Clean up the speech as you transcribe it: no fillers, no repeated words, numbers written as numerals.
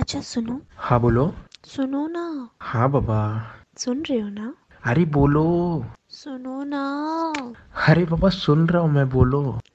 अच्छा सुनो। हाँ बोलो। सुनो ना। हाँ बाबा। सुन रहे हो ना? अरे बोलो। सुनो ना। अरे बाबा सुन रहा हूँ मैं, बोलो।